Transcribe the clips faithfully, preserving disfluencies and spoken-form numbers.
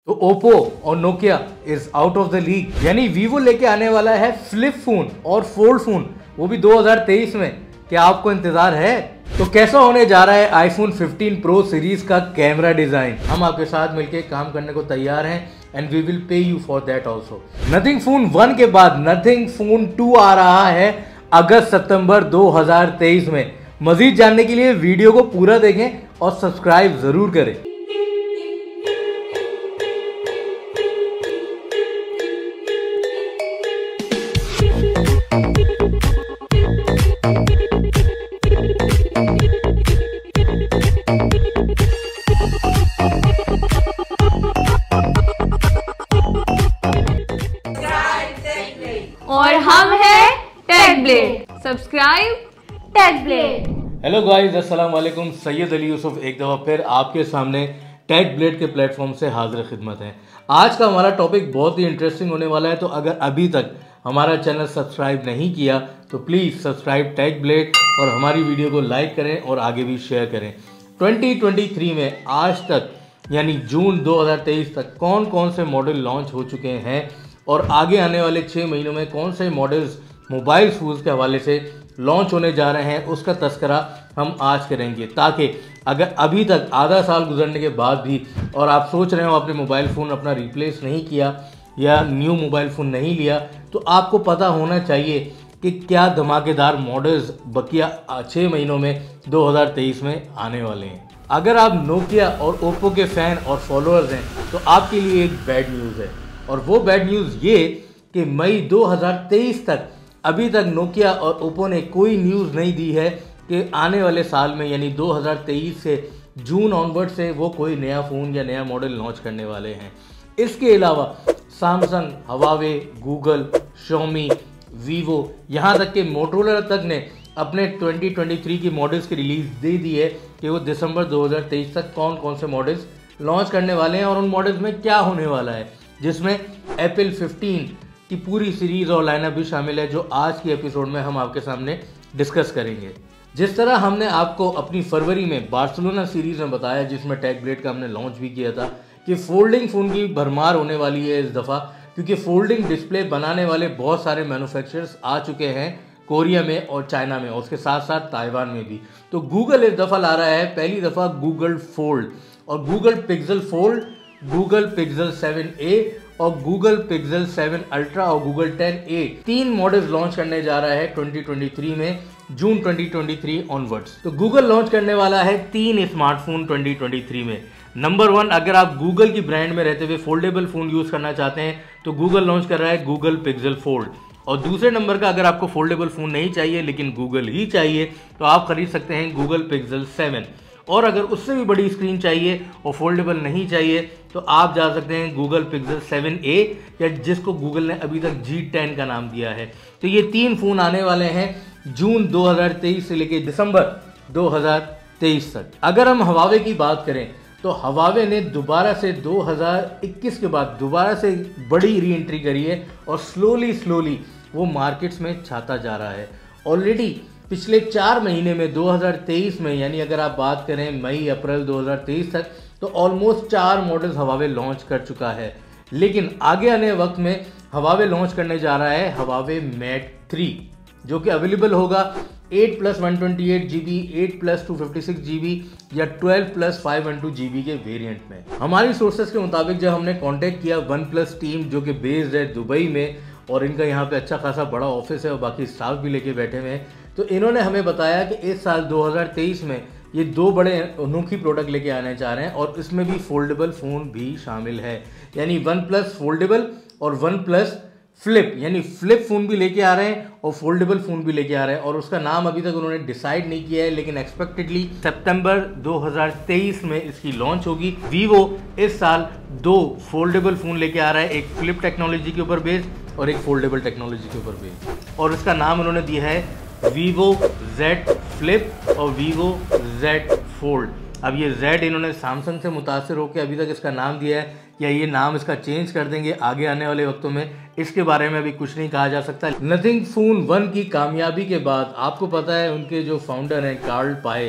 तो ओप्पो और Nokia is out of the league, यानी वीवो लेके आने वाला है फ्लिप फोन और फोल्ड फोन, वो भी दो हज़ार तेईस में। क्या आपको इंतजार है? तो कैसा होने जा रहा है आईफोन फिफ्टीन प्रो सीरीज का कैमरा डिजाइन? हम आपके साथ मिलकर काम करने को तैयार हैं and we will pay you for that also. Nothing phone one के बाद नथिंग फोन टू आ रहा है अगस्त सितंबर दो हज़ार तेईस में। मजीद जानने के लिए वीडियो को पूरा देखें और सब्सक्राइब जरूर करें। और हम हैं Tech Blade. Subscribe Tech Blade. Hello guys, अस्सलाम वालेकुम। सैयद अली यूसुफ एक दफ़ा फिर आपके सामने टेक ब्लेड के प्लेटफॉर्म से हाजिर खिदमत है। आज का हमारा टॉपिक बहुत ही इंटरेस्टिंग होने वाला है, तो अगर अभी तक हमारा चैनल सब्सक्राइब नहीं किया तो प्लीज़ सब्सक्राइब टेक ब्लेड और हमारी वीडियो को लाइक करें और आगे भी शेयर करें। ट्वेंटी ट्वेंटी थ्री में आज तक यानी जून दो हज़ार तेईस तक कौन कौन से मॉडल लॉन्च हो चुके हैं और आगे आने वाले छः महीनों में कौन से मॉडल्स मोबाइल फोन्स के हवाले से लॉन्च होने जा रहे हैं, उसका तस्करा हम आज करेंगे। ताकि अगर अभी तक आधा साल गुजरने के बाद भी और आप सोच रहे हो आपने मोबाइल फ़ोन अपना रिप्लेस नहीं किया या न्यू मोबाइल फ़ोन नहीं लिया, तो आपको पता होना चाहिए कि क्या धमाकेदार मॉडल्स बकिया छः महीनों में दो हज़ार तेईस में आने वाले हैं। अगर आप नोकिया और ओप्पो के फ़ैन और फॉलोअर्स हैं तो आपके लिए एक बैड न्यूज़ है, और वो बैड न्यूज़ ये कि मई दो हज़ार तेईस तक अभी तक नोकिया और ओप्पो ने कोई न्यूज़ नहीं दी है कि आने वाले साल में यानी दो हज़ार तेईस से जून ऑनवर्ड से वो कोई नया फ़ोन या नया मॉडल लॉन्च करने वाले हैं। इसके अलावा Samsung, Huawei, Google, Xiaomi, Vivo, यहाँ तक कि मोटोरोला तक ने अपने ट्वेंटी ट्वेंटी थ्री की मॉडल्स की रिलीज़ दे दी है कि वो दिसंबर दो हज़ार तेईस तक कौन कौन से मॉडल्स लॉन्च करने वाले हैं और उन मॉडल्स में क्या होने वाला है, जिसमें एप्पल फिफ्टीन की पूरी सीरीज़ और लाइनअप भी शामिल है, जो आज की एपिसोड में हम आपके सामने डिस्कस करेंगे। जिस तरह हमने आपको अपनी फरवरी में बार्सिलोना सीरीज़ में बताया, जिसमें टेक ब्लेड का हमने लॉन्च भी किया था, कि फोल्डिंग फ़ोन की भरमार होने वाली है इस दफ़ा, क्योंकि फोल्डिंग डिस्प्ले बनाने वाले बहुत सारे मैन्युफैक्चरर्स आ चुके हैं कोरिया में और चाइना में और उसके साथ साथ ताइवान में भी। तो गूगल इस दफ़ा ला रहा है पहली दफ़ा गूगल फोल्ड और Google Pixel fold, Google Pixel seven A और गूगल पिक्सल सेवन अल्ट्रा और गूगल टेन ए, तीन मॉडल्स लॉन्च करने जा रहा है ट्वेंटी ट्वेंटी थ्री में, June twenty twenty three onwards. तो गूगल लॉन्च करने वाला है तीन स्मार्टफोन ट्वेंटी ट्वेंटी थ्री में। नंबर वन, अगर आप गूगल की ब्रांड में रहते हुए फोल्डेबल फ़ोन यूज़ करना चाहते हैं तो गूगल लॉन्च कर रहा है गूगल पिक्सल फोल्ड। और दूसरे नंबर का, अगर आपको फोल्डेबल फ़ोन नहीं चाहिए लेकिन गूगल ही चाहिए तो आप खरीद सकते हैं गूगल पिक्सल सेवन। और अगर उससे भी बड़ी स्क्रीन चाहिए और फोल्डेबल नहीं चाहिए तो आप जा सकते हैं गूगल पिक्सल सेवन ए, या जिसको गूगल ने अभी तक जी टेन का नाम दिया है। तो ये तीन फ़ोन आने वाले हैं जून दो हज़ार तेईस से लेकर दिसंबर दो हज़ार तेईस तक। अगर हम हवावे की बात करें तो हवावे ने दोबारा से दो हज़ार इक्कीस के बाद दोबारा से बड़ी री एंट्री करी है और स्लोली स्लोली वो मार्केट्स में छाता जा रहा है। ऑलरेडी पिछले चार महीने में दो हज़ार तेईस में, यानी अगर आप बात करें मई अप्रैल दो हज़ार तेईस तक, तो ऑलमोस्ट चार मॉडल्स हवावे लॉन्च कर चुका है। लेकिन आगे आने वक्त में हवावे लॉन्च करने जा रहा है हवावे मेट थ्री, जो कि अवेलेबल होगा eight plus one twenty eight G B, eight plus two fifty six G B या twelve plus five one two G B के वेरिएंट में। हमारी सोर्सेस के मुताबिक जब हमने कांटेक्ट किया वन प्लस टीम, जो कि बेस्ड है दुबई में और इनका यहाँ पे अच्छा खासा बड़ा ऑफिस है और बाकी स्टाफ भी लेके बैठे हुए हैं, तो इन्होंने हमें बताया कि इस साल दो हज़ार तेईस में ये दो बड़े अनोखी प्रोडक्ट लेके आने जा रहे हैं और इसमें भी फोल्डेबल फ़ोन भी शामिल है, यानी वन प्लस फोल्डेबल और वन प्लस फ्लिप, यानी फ्लिप फ़ोन भी लेके आ रहे हैं और फोल्डेबल फ़ोन भी लेके आ रहे हैं। और उसका नाम अभी तक उन्होंने डिसाइड नहीं किया है, लेकिन एक्सपेक्टेडली सितंबर दो हज़ार तेईस में इसकी लॉन्च होगी। वीवो इस साल दो फोल्डेबल फ़ोन लेके आ रहा है, एक फ्लिप टेक्नोलॉजी के ऊपर बेस्ड और एक फोल्डेबल टेक्नोलॉजी के ऊपर बेस्ड, और इसका नाम उन्होंने दिया है वीवो जेड फ्लिप और वीवो जेड फोल्ड। अब ये जेड इन्होंने सैमसंग से मुतासिर होकर अभी तक इसका नाम दिया है, या ये नाम इसका चेंज कर देंगे आगे आने वाले वक्तों में, इसके बारे में अभी कुछ नहीं कहा जा सकता। नथिंग फोन वन की कामयाबी के बाद आपको पता है उनके जो फाउंडर हैं कार्ल पाए,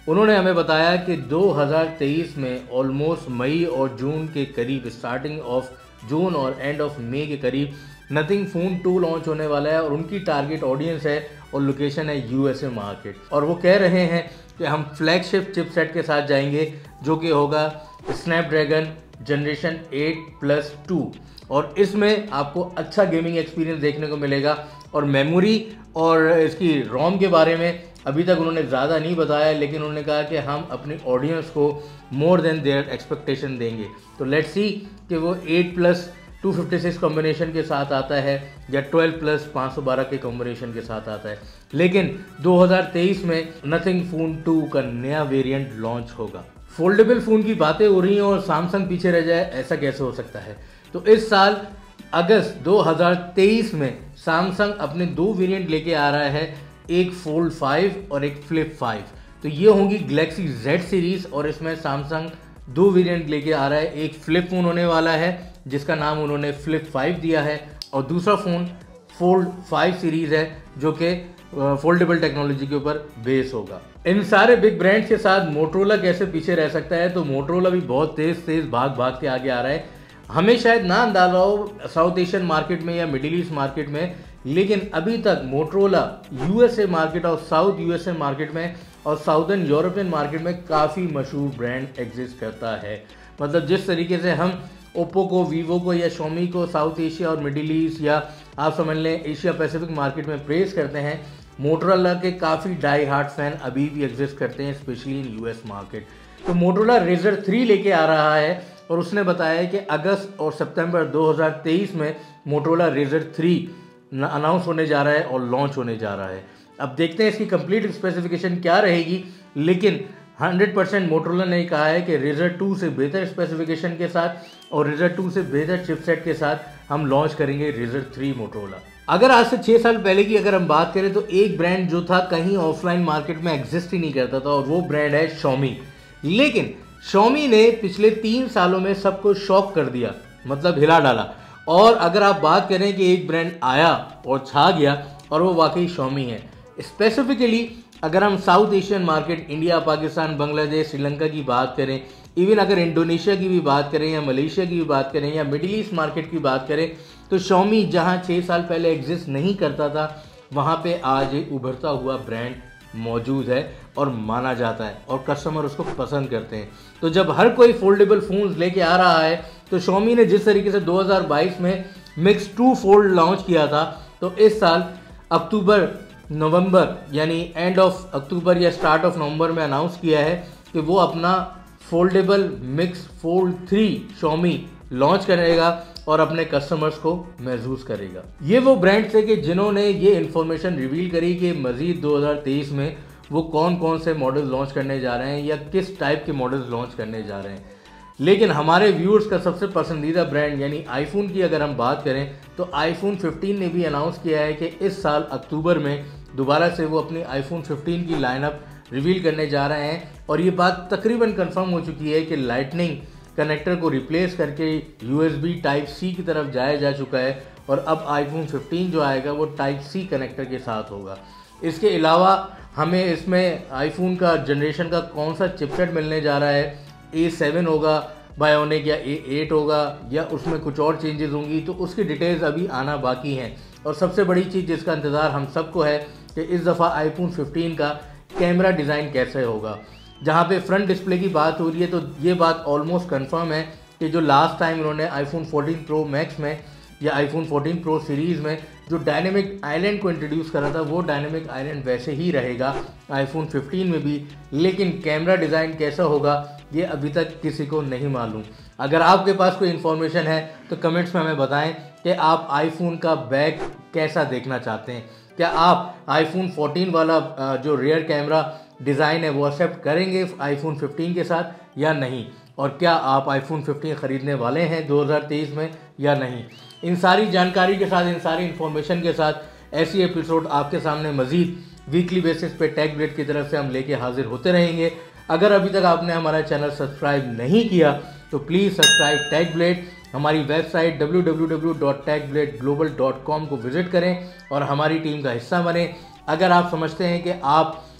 उन्होंने हमें बताया कि दो हज़ार तेईस में ऑलमोस्ट मई और जून के करीब, स्टार्टिंग ऑफ जून और एंड ऑफ मई के करीब नथिंग फोन टू लॉन्च होने वाला है और उनकी टारगेट ऑडियंस है और लोकेशन है यूएसए मार्केट। और वो कह रहे हैं कि हम फ्लैगशिप चिपसेट के साथ जाएंगे जो कि होगा Snapdragon generation eight plus two, और इसमें आपको अच्छा गेमिंग एक्सपीरियंस देखने को मिलेगा। और मेमोरी और इसकी रोम के बारे में अभी तक उन्होंने ज़्यादा नहीं बताया, लेकिन उन्होंने कहा कि हम अपनी ऑडियंस को मोर देन देयर एक्सपेक्टेशन देंगे। तो लेट्स सी कि वो eight plus two fifty six combination के साथ आता है या ट्वेल्व प्लस फाइव ट्वेल्व के कॉम्बिनेशन के साथ आता है। लेकिन दो हज़ार तेईस में नथिंग फोन टू का नया वेरिएंट लॉन्च होगा। फोल्डेबल फ़ोन की बातें हो रही हैं और सैमसंग पीछे रह जाए, ऐसा कैसे हो सकता है? तो इस साल अगस्त दो हज़ार तेईस में सैमसंग अपने दो वेरिएंट लेके आ रहा है, एक फोल्ड फाइव और एक फ्लिप फाइव। तो ये होंगी गैलेक्सी जेड सीरीज़ और इसमें सैमसंग दो वेरिएंट लेके आ रहा है। एक फ्लिप फ़ोन होने वाला है जिसका नाम उन्होंने फ्लिप फाइव दिया है, और दूसरा फ़ोन फोल्ड फाइव सीरीज़ है जो कि फोल्डेबल टेक्नोलॉजी के ऊपर बेस होगा। इन सारे बिग ब्रांड्स के साथ मोटरोला कैसे पीछे रह सकता है? तो मोटरोला भी बहुत तेज़ तेज़ भाग भाग के आगे आ रहा है। हमें शायद ना अंदाजा हो साउथ एशियन मार्केट में या मिडिल ईस्ट मार्केट में, लेकिन अभी तक मोटरोला यूएसए मार्केट और साउथ यूएसए मार्केट में और साउदर्न यूरोपियन मार्केट में काफ़ी मशहूर ब्रांड एग्जिस्ट करता है। मतलब जिस तरीके से हम ओप्पो को, वीवो को या शॉमी को साउथ एशिया और मिडिल ईस्ट या आप समझ लें एशिया पैसिफिक मार्केट में प्रेस करते हैं, मोटरोला के काफ़ी डाई हार्ड फैन अभी भी एग्जिस्ट करते हैं, स्पेशली इन यूएस मार्केट। तो मोटरोला रेजर थ्री लेके आ रहा है और उसने बताया कि अगस्त और सितंबर दो हज़ार तेईस में मोटरोला रेजर थ्री अनाउंस होने जा रहा है और लॉन्च होने जा रहा है। अब देखते हैं इसकी कंप्लीट स्पेसिफिकेशन क्या रहेगी, लेकिन हंड्रेड परसेंट मोटरोला ने कहा है कि रेजर टू से बेहतर स्पेसिफिकेशन के साथ और रेजर टू से बेहतर चिपसेट के साथ हम लॉन्च करेंगे रेजर थ्री मोटरोला। अगर आज से छः साल पहले की अगर हम बात करें तो एक ब्रांड जो था कहीं ऑफलाइन मार्केट में एग्जिस्ट ही नहीं करता था और वो ब्रांड है शॉमी। लेकिन शॉमी ने पिछले तीन सालों में सबको शॉक कर दिया, मतलब हिला डाला। और अगर आप बात करें कि एक ब्रांड आया और छा गया और वो वाकई शॉमी है। स्पेसिफिकली अगर हम South Asian market, India, Pakistan, Bangladesh, Sri Lanka की बात करें, इवन अगर इंडोनेशिया की भी बात करें या मलेशिया की भी बात करें या मिडिल ईस्ट मार्केट की बात करें, तो शॉमी जहां छः साल पहले एग्जिस्ट नहीं करता था वहां पे आज एक उभरता हुआ ब्रांड मौजूद है और माना जाता है और कस्टमर उसको पसंद करते हैं। तो जब हर कोई फोल्डेबल फ़ोन्स लेके आ रहा है, तो शॉमी ने जिस तरीके से दो हज़ार बाईस में मिक्स टू फोल्ड लॉन्च किया था, तो इस साल अक्टूबर नवंबर यानी एंड ऑफ अक्टूबर या स्टार्ट ऑफ नवंबर में अनाउंस किया है कि वो अपना foldable Mix Fold three Xiaomi launch करेगा और अपने कस्टमर्स को महसूस करेगा। ये वो ब्रांड्स है कि जिन्होंने ये इन्फॉर्मेशन रिवील करी कि मज़ीद दो हज़ार तेईस में वो कौन कौन से मॉडल लॉन्च करने जा रहे हैं या किस टाइप के मॉडल्स लॉन्च करने जा रहे हैं। लेकिन हमारे व्यूअर्स का सबसे पसंदीदा ब्रांड यानी आईफोन की अगर हम बात करें तो आईफोन फिफ्टीन ने भी अनाउंस किया है कि इस साल अक्टूबर में दोबारा से वो अपनी आईफोन फिफ्टीन की लाइनअप रिवील करने जा रहे हैं। और ये बात तकरीबन कंफर्म हो चुकी है कि लाइटनिंग कनेक्टर को रिप्लेस करके यूएसबी टाइप सी की तरफ जाया जा चुका है और अब आईफोन फिफ्टीन जो आएगा वो टाइप सी कनेक्टर के साथ होगा। इसके अलावा हमें इसमें आईफोन का जनरेशन का कौन सा चिपसेट मिलने जा रहा है, ए सेवन होगा बायोनिक या ए एट होगा या उसमें कुछ और चेंजेस होंगी, तो उसकी डिटेल्स अभी आना बाकी हैं। और सबसे बड़ी चीज़ जिसका इंतज़ार हम सबको है कि इस दफ़ा आईफोन फिफ्टीन का कैमरा डिज़ाइन कैसे होगा। जहाँ पे फ्रंट डिस्प्ले की बात हो रही है तो ये बात ऑलमोस्ट कंफर्म है कि जो लास्ट टाइम उन्होंने आईफोन फोर्टीन प्रो मैक्स में या आईफोन फोर्टीन प्रो सीरीज़ में जो डायनेमिक आइलैंड को इंट्रोड्यूस करा था वो डायनेमिक आइलैंड वैसे ही रहेगा आईफोन फिफ्टीन में भी। लेकिन कैमरा डिज़ाइन कैसा होगा ये अभी तक किसी को नहीं मालूम। अगर आपके पास कोई इन्फॉर्मेशन है तो कमेंट्स में हमें बताएं कि आप आईफोन का बैक कैसा देखना चाहते हैं। क्या आप आईफोन फोर्टीन वाला जो रियर कैमरा डिज़ाइन है वो एक्सेप्ट करेंगे आईफोन फिफ्टीन के साथ या नहीं, और क्या आप आईफोन फिफ्टीन ख़रीदने वाले हैं दो हज़ार तेईस में या नहीं। इन सारी जानकारी के साथ, इन सारी इन्फॉर्मेशन के साथ ऐसी एपिसोड आपके सामने मज़ीद वीकली बेसिस पे टेक ब्लेड की तरफ से हम लेके हाजिर होते रहेंगे। अगर अभी तक आपने हमारा चैनल सब्सक्राइब नहीं किया तो प्लीज़ सब्सक्राइब टेक ब्लेड। हमारी website W W W dot Tech Blade global dot com को विज़िट करें और हमारी टीम का हिस्सा बने। अगर आप समझते हैं कि आप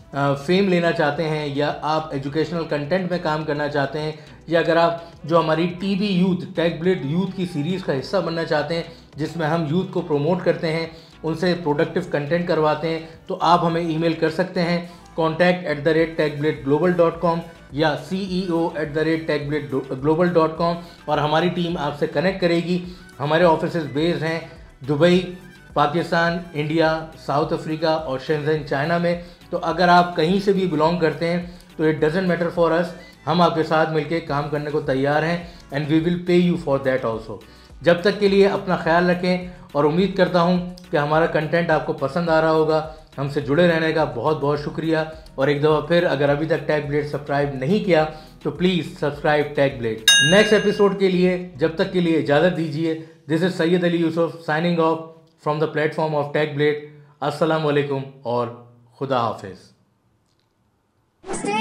फेम लेना चाहते हैं, या आप एजुकेशनल कंटेंट में काम करना चाहते हैं, या अगर आप जो हमारी TV youth Tech Blade youth की सीरीज़ का हिस्सा बनना चाहते हैं जिसमें हम यूथ को प्रमोट करते हैं, उनसे प्रोडक्टिव कंटेंट करवाते हैं, तो आप हमें ईमेल कर सकते हैं contact at the rate Tech Blade global dot com या C E O at the rate Tech Blade global dot com, और हमारी टीम आपसे कनेक्ट करेगी। हमारे ऑफिस बेस्ड हैं Dubai, Pakistan, India, South Africa और शेंजन चाइना में। तो अगर आप कहीं से भी बिलोंग करते हैं तो it doesn't matter for us, हम आपके साथ मिलकर काम करने को तैयार हैं and we will pay you for that also. जब तक के लिए अपना ख्याल रखें और उम्मीद करता हूं कि हमारा कंटेंट आपको पसंद आ रहा होगा। हमसे जुड़े रहने का बहुत बहुत शुक्रिया, और एक दफ़ा फिर अगर अभी तक टेक ब्लेड सब्सक्राइब नहीं किया तो please subscribe Tech Blade. Next episode के लिए जब तक के लिए इजाज़त दीजिए। This is Syed Ali Yusuf signing off from the platform of Tech Blade. अस्सलाम वालेकुम और खुदा हाफिज़।